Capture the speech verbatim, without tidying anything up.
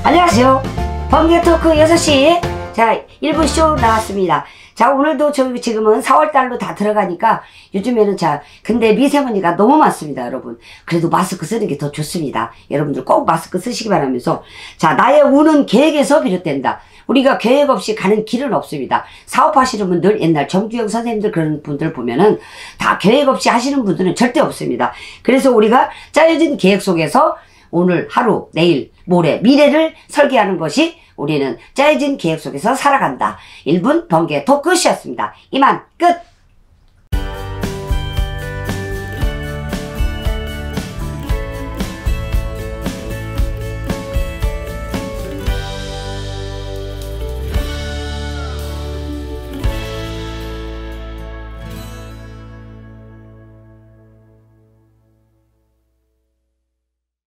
안녕하세요. 번개토크 여섯 시 자 일 분 쇼 나왔습니다. 자 오늘도 저희 지금은 사월달로 다 들어가니까 요즘에는 자 근데 미세먼지가 너무 많습니다 여러분. 그래도 마스크 쓰는 게 더 좋습니다. 여러분들 꼭 마스크 쓰시기 바라면서 자 나의 운은 계획에서 비롯된다. 우리가 계획 없이 가는 길은 없습니다. 사업하시는 분들 옛날 정주영 선생님들 그런 분들 보면은 다 계획 없이 하시는 분들은 절대 없습니다. 그래서 우리가 짜여진 계획 속에서 오늘 하루 내일 모레 미래를 설계하는 것이 우리는 짜여진 계획 속에서 살아간다. 일 분 번개 토크쇼였습니다. 이만 끝.